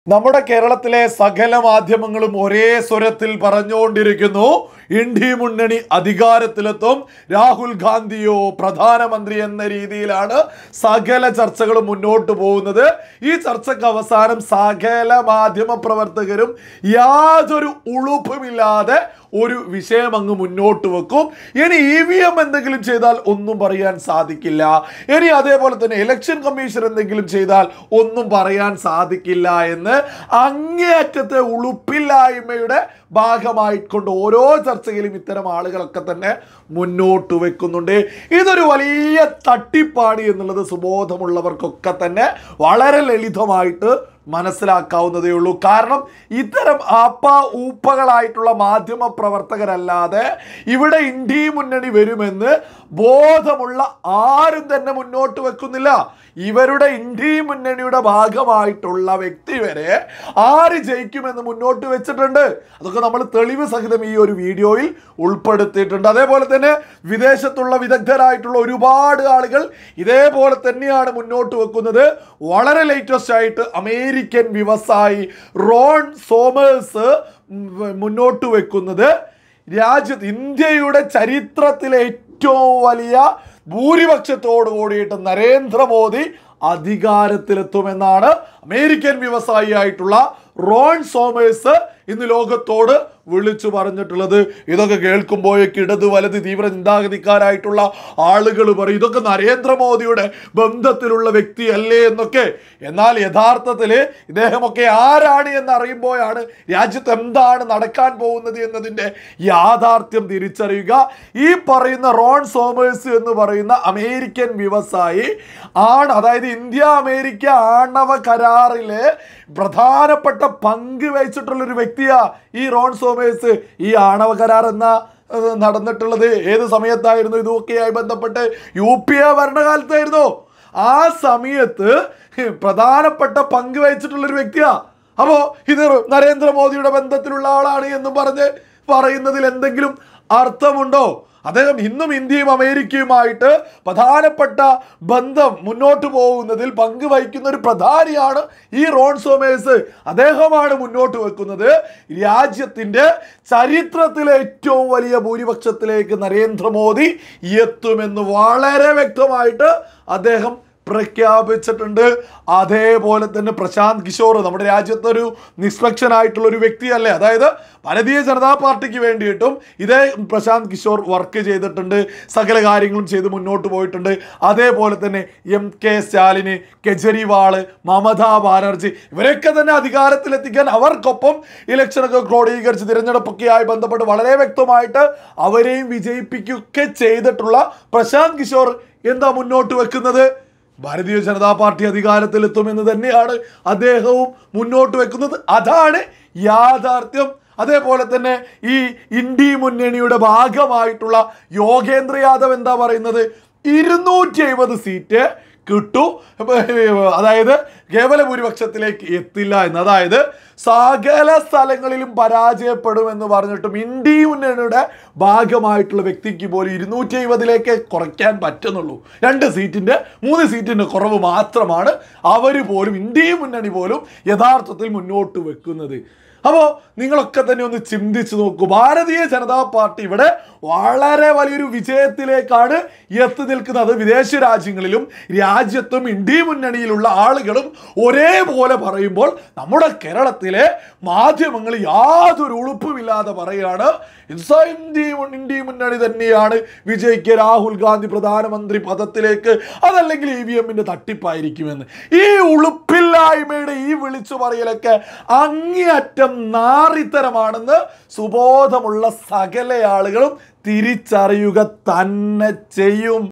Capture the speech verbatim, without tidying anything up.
നമ്മുടെ കേരളത്തിലെ സകല മാധ്യമങ്ങളും ഒരേ സ്വരത്തിൽ പറഞ്ഞുകൊണ്ടിരിക്കുന്നു, ഇന്ത്യ മുന്നണി അധികാരത്തിലെത്തും, രാഹുൽ ഗാന്ധിയോ പ്രധാനമന്ത്രി എന്ന രീതിയിലാണ് സകല ചർച്ചകളും മുന്നോട്ട് പോകുന്നത്. ഈ ചർച്ചയ്ക്ക് അവസാനം സകല മാധ്യമ പ്രവർത്തകരും യാതൊരു ഉളുപ്പുമില്ലാതെ ഒരു വിഷയം അങ്ങ് മുന്നോട്ട് വെക്കും. ഇനി ഇ വി എം എന്തെങ്കിലും ചെയ്താൽ ഒന്നും പറയാൻ സാധിക്കില്ല, ഇനി അതേപോലെ തന്നെ ഇലക്ഷൻ കമ്മീഷൻ എന്തെങ്കിലും ചെയ്താൽ ഒന്നും പറയാൻ സാധിക്കില്ല എന്ന് അങ്ങേയറ്റത്തെ ഉളുപ്പില്ലായ്മയുടെ ഭാഗമായിക്കൊണ്ട് ഓരോ ചർച്ചയിലും ഇത്തരം ആളുകളൊക്കെ തന്നെ മുന്നോട്ട് വെക്കുന്നുണ്ട്. ഇതൊരു വലിയ തട്ടിപ്പാണ് എന്നുള്ളത് സുബോധമുള്ളവർക്കൊക്കെ തന്നെ വളരെ ലളിതമായിട്ട് മനസ്സിലാക്കാവുന്നതേ ഉള്ളൂ. കാരണം ഇത്തരം ആപ്പ ഊപ്പകളായിട്ടുള്ള മാധ്യമ പ്രവർത്തകരല്ലാതെ ഇവിടെ ഇന്ത്യ മുന്നണി വരുമെന്ന് ബോധമുള്ള ആരും തന്നെ മുന്നോട്ട് വെക്കുന്നില്ല. ഇവരുടെ ഇന്ത്യ മുന്നണിയുടെ ഭാഗമായിട്ടുള്ള വ്യക്തി വരെ ആര് ജയിക്കുമെന്ന് മുന്നോട്ട് വെച്ചിട്ടുണ്ട്. അതൊക്കെ നമ്മൾ തെളിവ് സഹിതം ഈ ഒരു വീഡിയോയിൽ ഉൾപ്പെടുത്തിയിട്ടുണ്ട്. അതേപോലെ തന്നെ വിദേശത്തുള്ള വിദഗ്ധരായിട്ടുള്ള ഒരുപാട് ആളുകൾ ഇതേപോലെ തന്നെയാണ് മുന്നോട്ട് വെക്കുന്നത്. വളരെ ലേറ്റസ്റ്റ് ആയിട്ട് അമേരിക്കൻ വ്യവസായി റോൺ സോമേഴ്സ് മുന്നോട്ട് വെക്കുന്നത് രാജ്യത്ത് ഇന്ത്യയുടെ ചരിത്രത്തിലെ ഏറ്റവും വലിയ ഭൂരിപക്ഷത്തോടു കൂടിയിട്ട് നരേന്ദ്രമോദി അധികാരത്തിലെത്തുമെന്നാണ് അമേരിക്കൻ വ്യവസായിയായിട്ടുള്ള റോൺ സോമേഴ്സ് ഇന്ന് ലോകത്തോട് വിളിച്ചു പറഞ്ഞിട്ടുള്ളത്. ഇതൊക്കെ കേൾക്കുമ്പോഴേക്ക് ഇടത് വലത് തീവ്ര ചിന്താഗതിക്കാരായിട്ടുള്ള ആളുകൾ പറയും ഇതൊക്കെ നരേന്ദ്രമോദിയുടെ ബന്ധത്തിലുള്ള വ്യക്തിയല്ലേ എന്നൊക്കെ. എന്നാൽ യഥാർത്ഥത്തിൽ ഇദ്ദേഹമൊക്കെ ആരാണ് എന്ന് അറിയുമ്പോഴാണ് രാജ്യത്ത് എന്താണ് നടക്കാൻ പോകുന്നത് എന്നതിൻ്റെ യാഥാർത്ഥ്യം തിരിച്ചറിയുക. ഈ പറയുന്ന റോൺ സോമേഴ്സ് എന്ന് പറയുന്ന അമേരിക്കൻ വ്യവസായി ആണ്, അതായത് ഇന്ത്യ അമേരിക്ക ആണവ കരാറിലെ പ്രധാനപ്പെട്ട പങ്ക് വഹിച്ചിട്ടുള്ളൊരു വ്യക്തിയാ ഈ റോൺ സോമേഴ്സ്. ഈ ആണവ കരാർ എന്ന നടന്നിട്ടുള്ളത് ഏത് സമയത്തായിരുന്നു? ഇതൊക്കെയായി ബന്ധപ്പെട്ട് യു പി എ ഭരണകാലത്തായിരുന്നു. ആ സമയത്ത് പ്രധാനപ്പെട്ട പങ്ക് വഹിച്ചിട്ടുള്ളൊരു വ്യക്തിയാ. അപ്പോൾ ഇത് നരേന്ദ്രമോദിയുടെ ബന്ധത്തിലുള്ള ആളാണ് എന്ന് പറഞ്ഞ് പറയുന്നതിൽ എന്തെങ്കിലും അർത്ഥമുണ്ടോ? അദ്ദേഹം ഇന്നും ഇന്ത്യയും അമേരിക്കയുമായിട്ട് പ്രധാനപ്പെട്ട ബന്ധം മുന്നോട്ട് പോകുന്നതിൽ പങ്കുവഹിക്കുന്ന ഒരു പ്രധാനിയാണ് ഈ റോൺ സോമേഴ്സ്. അദ്ദേഹമാണ് മുന്നോട്ട് വെക്കുന്നത് രാജ്യത്തിൻ്റെ ചരിത്രത്തിലെ ഏറ്റവും വലിയ ഭൂരിപക്ഷത്തിലേക്ക് നരേന്ദ്രമോദി എത്തുമെന്ന് വളരെ വ്യക്തമായിട്ട് അദ്ദേഹം പ്രഖ്യാപിച്ചിട്ടുണ്ട്. അതേപോലെ തന്നെ പ്രശാന്ത് കിഷോർ നമ്മുടെ രാജ്യത്തൊരു നിഷ്പക്ഷനായിട്ടുള്ള ഒരു വ്യക്തിയല്ലേ, അതായത് ഭാരതീയ ജനതാ പാർട്ടിക്ക് വേണ്ടിയിട്ടും ഇതേ പ്രശാന്ത് കിഷോർ വർക്ക് ചെയ്തിട്ടുണ്ട്, സകല കാര്യങ്ങളും ചെയ്ത് മുന്നോട്ട് പോയിട്ടുണ്ട്. അതേപോലെ തന്നെ എം കെ സ്റ്റാലിന്, കെജ്രിവാള്, മമതാ ബാനർജി ഇവരൊക്കെ തന്നെ അധികാരത്തിലെത്തിക്കാൻ അവർക്കൊപ്പം ഇലക്ഷനൊക്കെ ക്രോഡീകരിച്ച് തിരഞ്ഞെടുപ്പൊക്കെയായി ബന്ധപ്പെട്ട് വളരെ വ്യക്തമായിട്ട് അവരെയും വിജയിപ്പിക്കുകയൊക്കെ ചെയ്തിട്ടുള്ള പ്രശാന്ത് കിഷോർ എന്താ മുന്നോട്ട് വെക്കുന്നത്? ഭാരതീയ ജനതാ പാർട്ടി അധികാരത്തിലെത്തുമെന്ന് തന്നെയാണ് അദ്ദേഹവും മുന്നോട്ട് വെക്കുന്നത്. അതാണ് യാഥാർത്ഥ്യം. അതേപോലെ തന്നെ ഈ ഇന്ത്യ മുന്നണിയുടെ ഭാഗമായിട്ടുള്ള യോഗേന്ദ്ര യാദവ് എന്താ പറയുന്നത്? ഇരുന്നൂറ്റി എഴുപത് സീറ്റ് കിട്ടു, അതായത് കേവല ഭൂരിപക്ഷത്തിലേക്ക് എത്തില്ല എന്ന്, അതായത് സകല സ്ഥലങ്ങളിലും പരാജയപ്പെടുമെന്ന് പറഞ്ഞിട്ടും ഇന്ത്യ മുന്നണിയുടെ ഭാഗമായിട്ടുള്ള വ്യക്തിക്ക് പോലും ഇരുന്നൂറ്റി എഴുപതിലേക്ക് കുറയ്ക്കാൻ പറ്റുന്നുള്ളൂ. രണ്ട് സീറ്റിൻ്റെ മൂന്ന് സീറ്റിൻ്റെ കുറവ് മാത്രമാണ് അവർ പോലും ഇന്ത്യ മുന്നണി പോലും യഥാർത്ഥത്തിൽ മുന്നോട്ട് വെക്കുന്നത്. അപ്പോൾ നിങ്ങളൊക്കെ തന്നെ ഒന്ന് ചിന്തിച്ച് നോക്കൂ. ഭാരതീയ ജനതാ പാർട്ടി ഇവിടെ വളരെ വലിയൊരു വിജയത്തിലേക്കാണ് എത്തി നിൽക്കുന്നത്. വിദേശ രാജ്യങ്ങളിലും രാജ്യത്തും ഇന്ത്യ മുന്നണിയിലുള്ള ആളുകളും ഒരേപോലെ പറയുമ്പോൾ നമ്മുടെ കേരളത്തിലെ മാധ്യമങ്ങൾ യാതൊരു ഉളുപ്പുമില്ലാതെ പറയുകയാണ് ഇന്ത്യ ഇന്ത്യ മുന്നണി തന്നെയാണ് വിജയിക്കുക, രാഹുൽ ഗാന്ധി പ്രധാനമന്ത്രി പദത്തിലേക്ക്, അതല്ലെങ്കിൽ ഇ വി എമ്മിൻ്റെ തട്ടിപ്പായിരിക്കുമെന്ന്. ഈ ഉളുപ്പില്ലായ്മയുടെ ഈ വിളിച്ചു പറയലൊക്കെ അങ്ങേയറ്റം നാറിത്തരമാണെന്ന് സുബോധമുള്ള സകല ആളുകളും തിരിച്ചറിയുക തന്നെ ചെയ്യും.